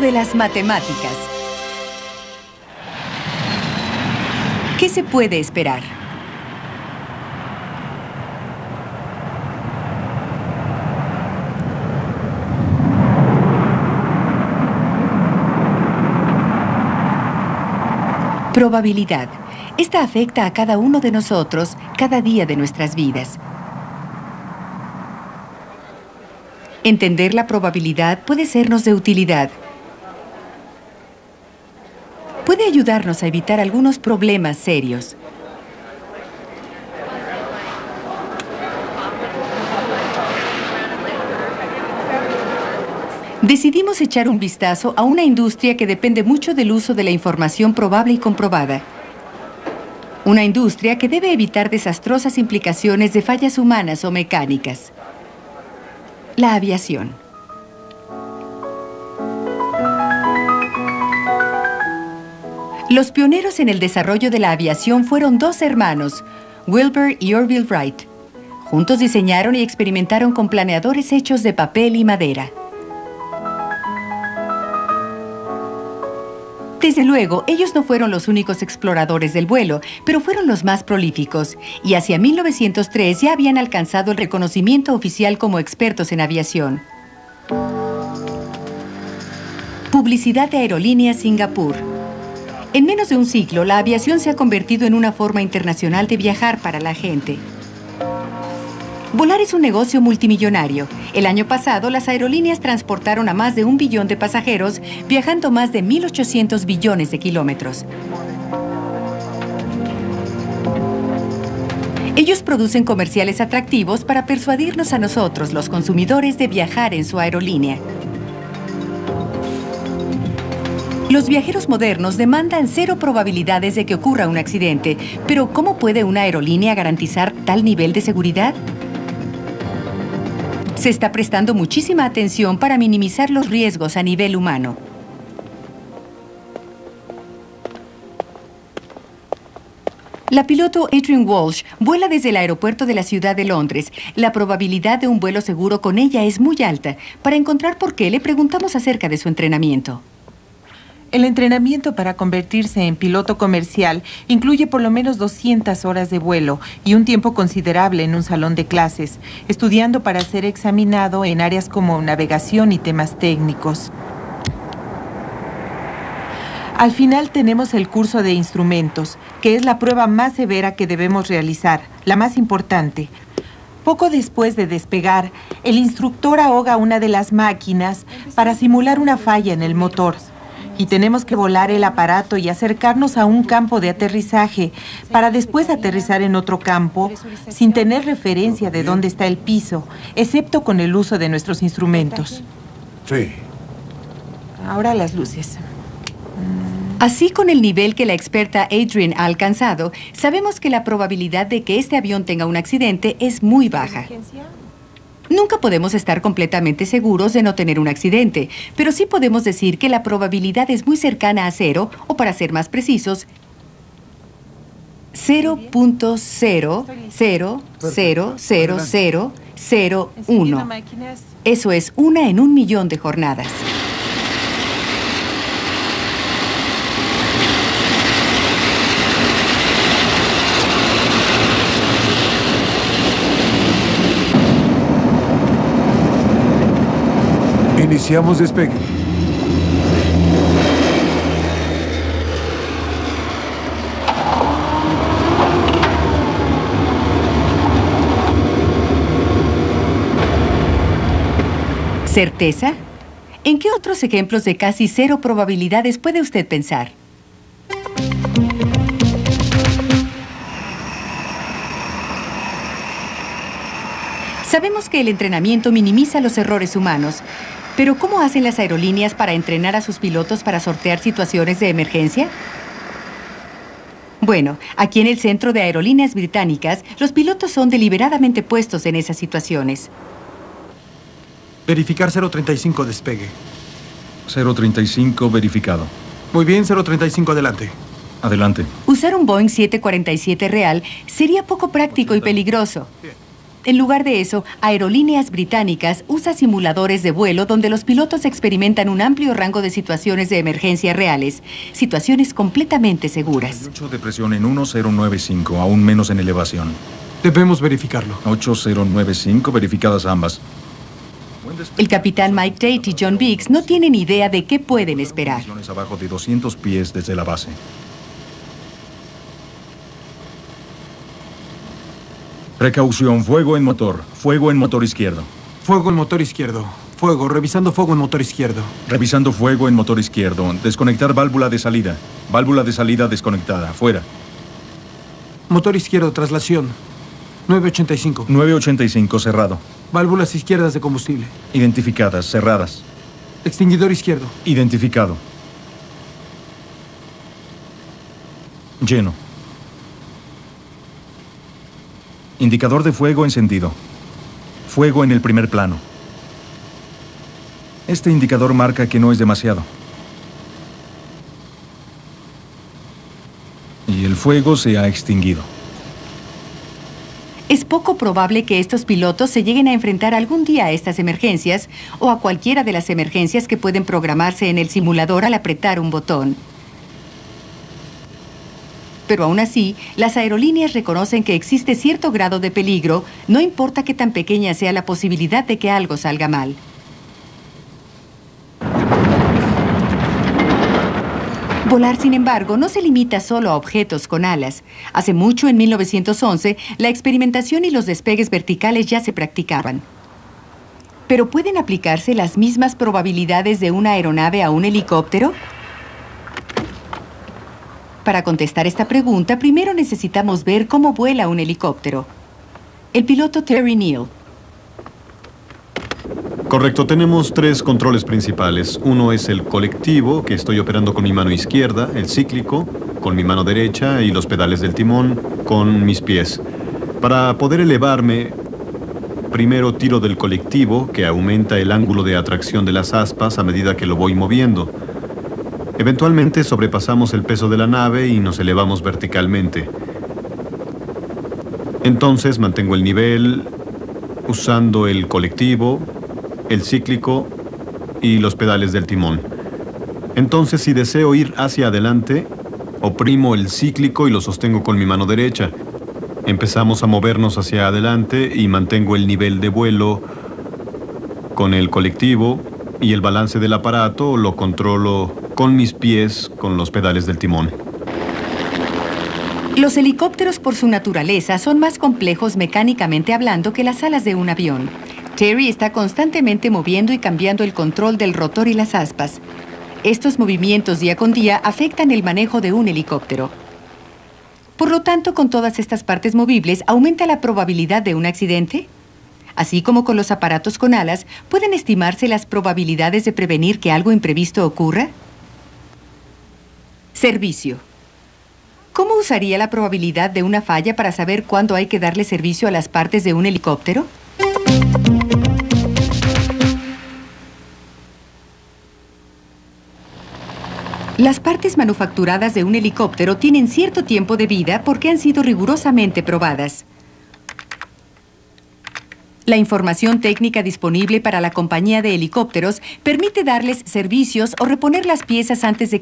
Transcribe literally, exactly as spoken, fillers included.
de las matemáticas. ¿Qué se puede esperar? Probabilidad. Esta afecta a cada uno de nosotros cada día de nuestras vidas. Entender la probabilidad puede sernos de utilidad. Puede ayudarnos a evitar algunos problemas serios. Decidimos echar un vistazo a una industria que depende mucho del uso de la información probable y comprobada. Una industria que debe evitar desastrosas implicaciones de fallas humanas o mecánicas. La aviación. Los pioneros en el desarrollo de la aviación fueron dos hermanos, Wilbur y Orville Wright. Juntos diseñaron y experimentaron con planeadores hechos de papel y madera. Desde luego, ellos no fueron los únicos exploradores del vuelo, pero fueron los más prolíficos, y hacia mil novecientos tres ya habían alcanzado el reconocimiento oficial como expertos en aviación. Publicidad de Aerolíneas Singapur. En menos de un siglo, la aviación se ha convertido en una forma internacional de viajar para la gente. Volar es un negocio multimillonario. El año pasado, las aerolíneas transportaron a más de un billón de pasajeros, viajando más de mil ochocientos billones de kilómetros. Ellos producen comerciales atractivos para persuadirnos a nosotros, los consumidores, de viajar en su aerolínea. Los viajeros modernos demandan cero probabilidades de que ocurra un accidente, pero ¿cómo puede una aerolínea garantizar tal nivel de seguridad? Se está prestando muchísima atención para minimizar los riesgos a nivel humano. La piloto Adrienne Walsh vuela desde el aeropuerto de la ciudad de Londres. La probabilidad de un vuelo seguro con ella es muy alta. Para encontrar por qué, le preguntamos acerca de su entrenamiento. El entrenamiento para convertirse en piloto comercial incluye por lo menos doscientas horas de vuelo y un tiempo considerable en un salón de clases, estudiando para ser examinado en áreas como navegación y temas técnicos. Al final tenemos el curso de instrumentos, que es la prueba más severa que debemos realizar, la más importante. Poco después de despegar, el instructor ahoga una de las máquinas para simular una falla en el motor. Y tenemos que volar el aparato y acercarnos a un campo de aterrizaje para después aterrizar en otro campo sin tener referencia de dónde está el piso, excepto con el uso de nuestros instrumentos. Sí. Ahora las luces. Así, con el nivel que la experta Adrienne ha alcanzado, sabemos que la probabilidad de que este avión tenga un accidente es muy baja. Nunca podemos estar completamente seguros de no tener un accidente, pero sí podemos decir que la probabilidad es muy cercana a cero, o para ser más precisos, cero punto cero cero cero cero cero cero uno. Eso es una en un millón de jornadas. Iniciamos despegue. ¿Certeza? ¿En qué otros ejemplos de casi cero probabilidades puede usted pensar? Sabemos que el entrenamiento minimiza los errores humanos, pero ¿cómo hacen las aerolíneas para entrenar a sus pilotos para sortear situaciones de emergencia? Bueno, aquí en el Centro de Aerolíneas Británicas, los pilotos son deliberadamente puestos en esas situaciones. Verificar cero treinta y cinco despegue. cero treinta y cinco verificado. Muy bien, cero treinta y cinco adelante. Adelante. Usar un Boeing siete cuarenta y siete real sería poco práctico y peligroso. En lugar de eso, Aerolíneas Británicas usa simuladores de vuelo donde los pilotos experimentan un amplio rango de situaciones de emergencia reales, situaciones completamente seguras. ocho de presión en uno cero nueve cinco, aún menos en elevación. Debemos verificarlo. ocho cero nueve cinco, verificadas ambas. El capitán Mike Tate y John Biggs no tienen idea de qué pueden esperar. Condiciones abajo de doscientos pies desde la base. Precaución, fuego en motor. Fuego en motor izquierdo. Fuego en motor izquierdo. Fuego, revisando fuego en motor izquierdo. Revisando fuego en motor izquierdo. Desconectar válvula de salida. Válvula de salida desconectada. Fuera. Motor izquierdo, traslación. nueve ochenta y cinco. nueve ochenta y cinco, cerrado. Válvulas izquierdas de combustible. Identificadas, cerradas. Extinguidor izquierdo. Identificado. Lleno. Indicador de fuego encendido. Fuego en el primer plano. Este indicador marca que no es demasiado. Y el fuego se ha extinguido. Es poco probable que estos pilotos se lleguen a enfrentar algún día a estas emergencias o a cualquiera de las emergencias que pueden programarse en el simulador al apretar un botón. Pero aún así, las aerolíneas reconocen que existe cierto grado de peligro, no importa qué tan pequeña sea la posibilidad de que algo salga mal. Volar, sin embargo, no se limita solo a objetos con alas. Hace mucho, en mil novecientos once, la experimentación y los despegues verticales ya se practicaban. ¿Pero pueden aplicarse las mismas probabilidades de una aeronave a un helicóptero? Para contestar esta pregunta, primero necesitamos ver cómo vuela un helicóptero. El piloto Terry Neal. Correcto, tenemos tres controles principales. Uno es el colectivo, que estoy operando con mi mano izquierda, el cíclico, con mi mano derecha, y los pedales del timón, con mis pies. Para poder elevarme, primero tiro del colectivo, que aumenta el ángulo de atracción de las aspas a medida que lo voy moviendo. Eventualmente sobrepasamos el peso de la nave y nos elevamos verticalmente. Entonces mantengo el nivel usando el colectivo, el cíclico y los pedales del timón. Entonces, si deseo ir hacia adelante, oprimo el cíclico y lo sostengo con mi mano derecha. Empezamos a movernos hacia adelante y mantengo el nivel de vuelo con el colectivo, y el balance del aparato lo controlo con mis pies, con los pedales del timón. Los helicópteros, por su naturaleza, son más complejos mecánicamente hablando que las alas de un avión. Terry está constantemente moviendo y cambiando el control del rotor y las aspas. Estos movimientos día con día afectan el manejo de un helicóptero. Por lo tanto, con todas estas partes movibles, ¿aumenta la probabilidad de un accidente? Así como con los aparatos con alas, ¿pueden estimarse las probabilidades de prevenir que algo imprevisto ocurra? Servicio. ¿Cómo usaría la probabilidad de una falla para saber cuándo hay que darle servicio a las partes de un helicóptero? Las partes manufacturadas de un helicóptero tienen cierto tiempo de vida porque han sido rigurosamente probadas. La información técnica disponible para la compañía de helicópteros permite darles servicios o reponer las piezas antes de